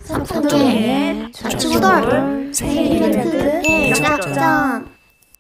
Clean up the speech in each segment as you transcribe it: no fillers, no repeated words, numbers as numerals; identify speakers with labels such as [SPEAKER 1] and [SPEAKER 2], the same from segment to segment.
[SPEAKER 1] 섭동이의 주초돌 생일 이벤트 대작전.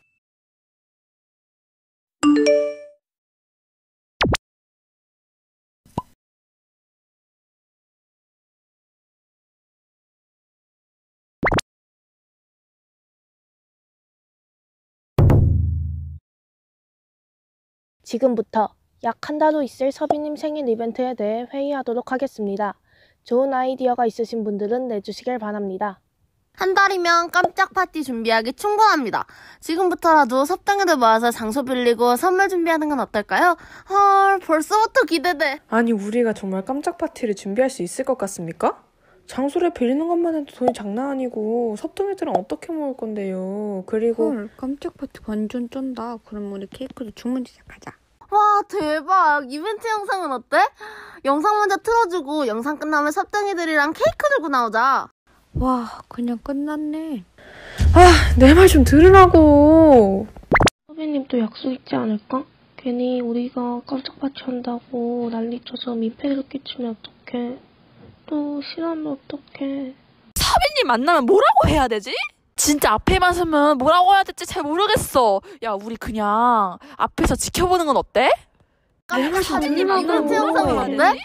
[SPEAKER 2] 지금부터 약 한 달 후 있을 서빈님 생일 이벤트에 대해 회의하도록 하겠습니다. 좋은 아이디어가 있으신 분들은 내주시길 바랍니다.
[SPEAKER 1] 한 달이면 깜짝 파티 준비하기 충분합니다. 지금부터라도 섭동이들 모아서 장소 빌리고 선물 준비하는 건 어떨까요? 헐, 벌써부터 기대돼.
[SPEAKER 3] 아니, 우리가 정말 깜짝 파티를 준비할 수 있을 것 같습니까? 장소를 빌리는 것만 해도 돈이 장난 아니고 섭동이들은 어떻게 모을 건데요. 그리고
[SPEAKER 4] 헐, 깜짝 파티 완전 쩐다. 그럼 우리 케이크도 주문 시작하자.
[SPEAKER 1] 와, 대박. 이벤트 영상은 어때? 영상 먼저 틀어주고 영상 끝나면 섭동이들이랑 케이크 들고 나오자.
[SPEAKER 4] 와, 그냥 끝났네.
[SPEAKER 3] 내 말 좀 들으라고.
[SPEAKER 2] 서빈님 또 약속 있지 않을까? 괜히 우리가 깜짝 파티 한다고 난리쳐서 민폐를 끼치면 어떡해. 또 싫어하면 어떡해.
[SPEAKER 5] 서빈님 만나면 뭐라고 해야 되지? 진짜 앞에만 서면 뭐라고 해야 될지 잘 모르겠어. 야, 우리 그냥 앞에서 지켜보는 건 어때?
[SPEAKER 1] 깜짝 서빈님 이벤트 영상은 어때?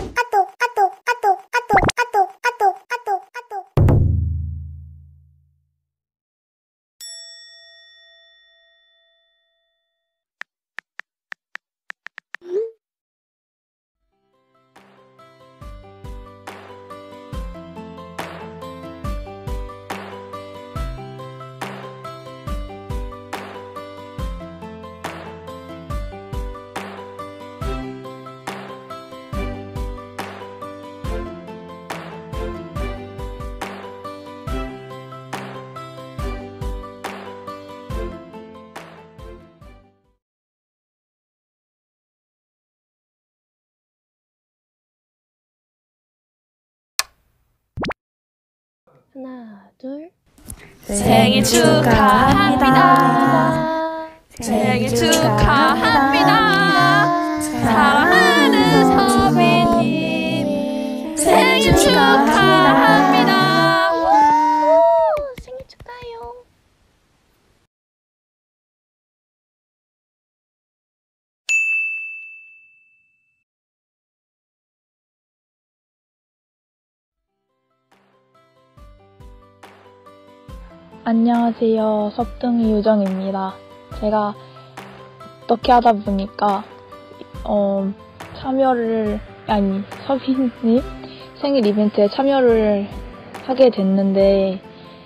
[SPEAKER 2] 하나, 둘.
[SPEAKER 5] 생일 축하합니다. 생일 축하합니다. 사랑하는 서빈님 생일 축하합니다.
[SPEAKER 2] 생일 축하해요.
[SPEAKER 6] 안녕하세요. 섭등이 유정입니다. 제가 어떻게 하다 보니까 서빈님 생일 이벤트에 참여를 하게 됐는데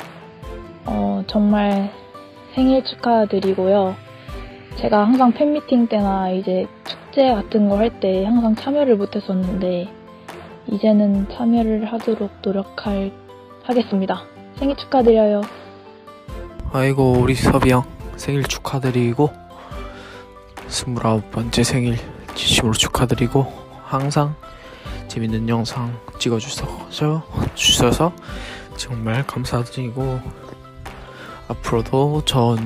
[SPEAKER 6] 정말 생일 축하드리고요. 제가 항상 팬미팅 때나 이제 축제 같은 거 할 때 항상 참여를 못했었는데 이제는 참여를 하도록 하겠습니다. 생일 축하드려요.
[SPEAKER 7] 아이고, 우리 섭이 형 생일 축하드리고 29번째 생일 진심으로 축하드리고 항상 재밌는 영상 찍어주셔서 정말 감사드리고 앞으로도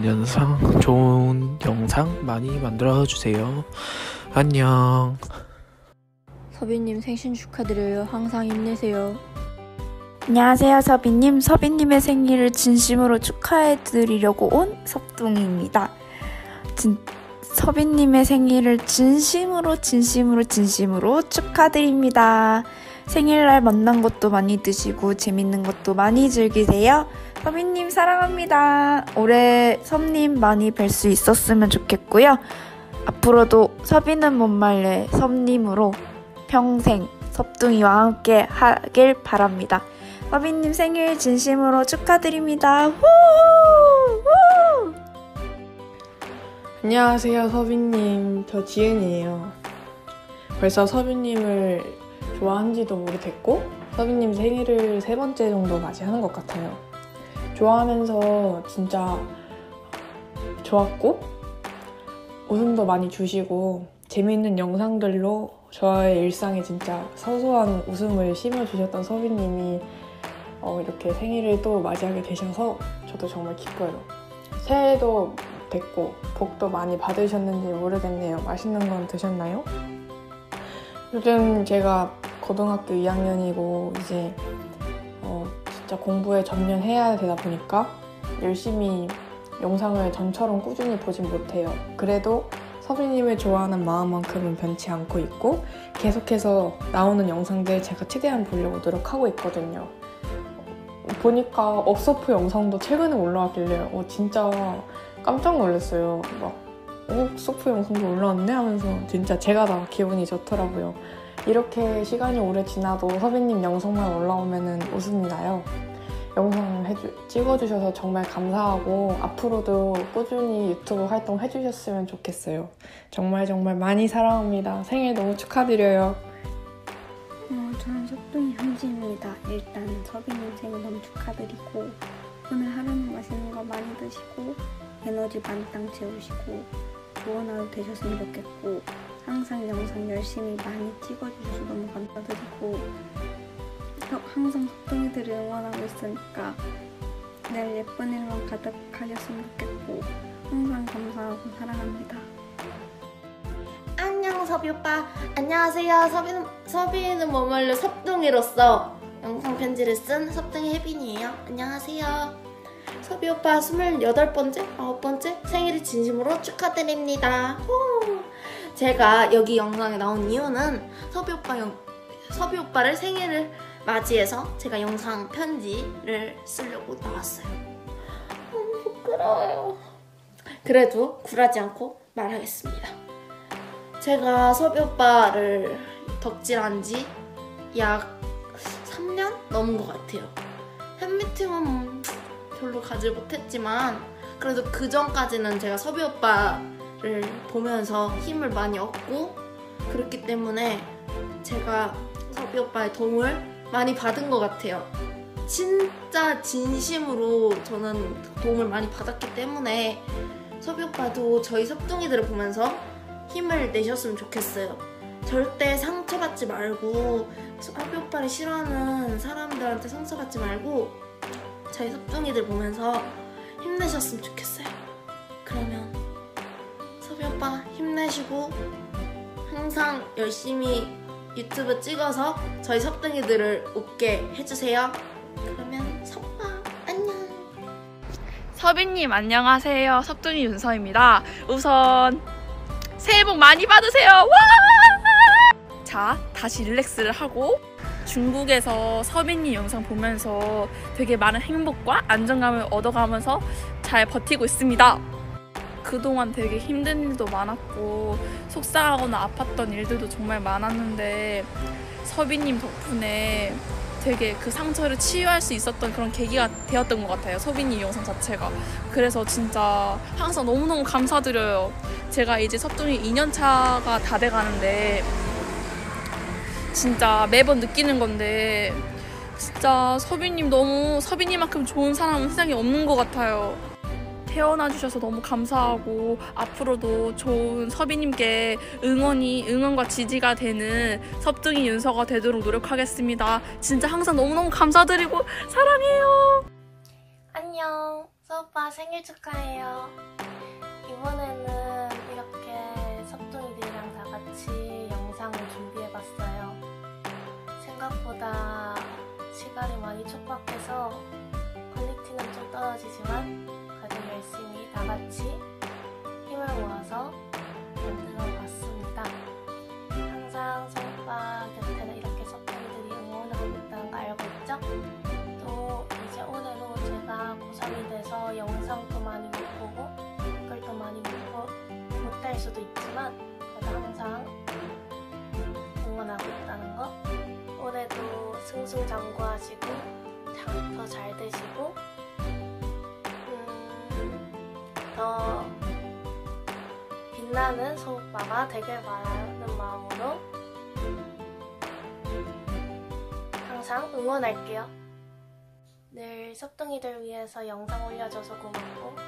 [SPEAKER 7] 좋은 영상 많이 만들어주세요. 안녕.
[SPEAKER 4] 서빈님 생신 축하드려요. 항상 힘내세요.
[SPEAKER 8] 안녕하세요, 서빈님. 서빈님의 생일을 진심으로 축하해드리려고 온 섭둥이입니다. 서빈님의 생일을 진심으로 축하드립니다. 생일날 만난 것도 많이 드시고 재밌는 것도 많이 즐기세요. 서빈님 사랑합니다. 올해 섭님 많이 뵐 수 있었으면 좋겠고요. 앞으로도 서비는 못 말래 섭님으로 평생 섭둥이와 함께 하길 바랍니다. 서빈님 생일 진심으로 축하드립니다. 후!
[SPEAKER 3] 안녕하세요, 서빈님. 저 지은이에요. 벌써 서빈님을 좋아한 지도 오래됐고 서빈님 생일을 3번째 정도 맞이하는 것 같아요. 좋아하면서 진짜 좋았고 웃음도 많이 주시고 재미있는 영상들로 저의 일상에 진짜 소소한 웃음을 심어주셨던 서빈님이 이렇게 생일을 또 맞이하게 되셔서 저도 정말 기뻐요. 새해도 됐고 복도 많이 받으셨는지 모르겠네요. 맛있는 건 드셨나요? 요즘 제가 고등학교 2학년이고 이제 진짜 공부에 전념해야 되다 보니까 열심히 영상을 전처럼 꾸준히 보진 못해요. 그래도 서비님을 좋아하는 마음만큼은 변치 않고 있고 계속해서 나오는 영상들 제가 최대한 보려고 노력하고 있거든요. 보니까 억서프 영상도 최근에 올라왔길래 진짜 깜짝 놀랐어요. 막 억서프 영상도 올라왔네 하면서 진짜 제가 다 기분이 좋더라고요. 이렇게 시간이 오래 지나도 서비님 영상만 올라오면 웃음이 나요. 영상 찍어주셔서 정말 감사하고 앞으로도 꾸준히 유튜브 활동 해주셨으면 좋겠어요. 정말 많이 사랑합니다. 생일 너무 축하드려요.
[SPEAKER 4] 저는 섭둥이 현지입니다. 일단 서빈님 생일 너무 축하드리고 오늘 하루는 맛있는 거 많이 드시고 에너지 만땅 채우시고 좋은 하루 되셨으면 좋겠고 항상 영상 열심히 많이 찍어주셔서 너무 감사드리고 항상 섭둥이들을 응원하고 있으니까 늘 예쁜 일만 가득하셨으면 좋겠고 항상 감사하고 사랑합니다.
[SPEAKER 1] 안녕 섭이 오빠. 안녕하세요. 섭이는 머물러 섭둥이로서 영상 편지를 쓴 섭둥이 혜빈이에요. 안녕하세요. 섭이 오빠 28번째? 9번째? 생일을 진심으로 축하드립니다. 후. 제가 여기 영상에 나온 이유는 섭이 오빠를 생일을 맞이해서 제가 영상 편지를 쓰려고 나왔어요. 너무 부끄러워요. 그래도 굴하지 않고 말하겠습니다. 제가 섭이 오빠를 덕질한 지 약 3년 넘은 것 같아요. 팬미팅은 별로 가지 못했지만 그래도 그 전까지는 제가 섭이 오빠를 보면서 힘을 많이 얻고 그렇기 때문에 제가 섭이 오빠의 도움을 많이 받은 것 같아요. 진짜 진심으로 저는 도움을 많이 받았기 때문에 섭이 오빠도 저희 섭둥이들을 보면서 힘을 내셨으면 좋겠어요. 절대 상처받지 말고 섭이 오빠를 싫어하는 사람들한테 상처받지 말고 저희 섭둥이들 보면서 힘내셨으면 좋겠어요. 그러면 섭이 오빠 힘내시고 항상 열심히 유튜브 찍어서 저희 섭둥이들을 웃게 해주세요. 그러면 섭빠 안녕.
[SPEAKER 5] 서빈님 안녕하세요. 섭둥이 윤서입니다. 우선 새해 복 많이 받으세요. 와! 자, 다시 릴렉스를 하고 중국에서 서빈님 영상 보면서 되게 많은 행복과 안정감을 얻어가면서 잘 버티고 있습니다. 그동안 되게 힘든 일도 많았고 속상하거나 아팠던 일들도 정말 많았는데 서빈님 덕분에 되게 그 상처를 치유할 수 있었던 그런 계기가 되었던 것 같아요. 서빈님 영상 자체가. 그래서 진짜 항상 너무너무 감사드려요. 제가 이제 섭둥이 2년차가 다 돼가는데 진짜 매번 느끼는 건데 진짜 서빈님만큼 좋은 사람은 세상에 없는 것 같아요. 태어나주셔서 너무 감사하고 앞으로도 좋은 서빈님께 응원과 지지가 되는 섭둥이 윤서가 되도록 노력하겠습니다. 진짜 항상 너무너무 감사드리고 사랑해요.
[SPEAKER 2] 안녕, 서오빠 생일 축하해요. 이번에는 이렇게 섭둥이들이랑 다 같이 영상을 준비해봤어요. 생각보다 시간이 많이 촉박해서 퀄리티는 좀 떨어지지만 가장 열심히 다 같이 힘을 모아서 만들어 봤습니다. 항상 서오빠 곁에는 이렇게 섭둥이들이 응원하고 있다는 거 알고 있죠? 또 이제 올해로 제가 고3이 돼서 영상도 많이 못 보고 댓글도 많이 못할 수도 있지만 그래도 항상 응원하고 있다는 거. 올해도 승승장구하시고 더 잘 되시고 더 빛나는 서오빠가 되길 바라는 마음으로 항상 응원할게요. 늘 섭둥이들 위해서 영상 올려줘서 고맙고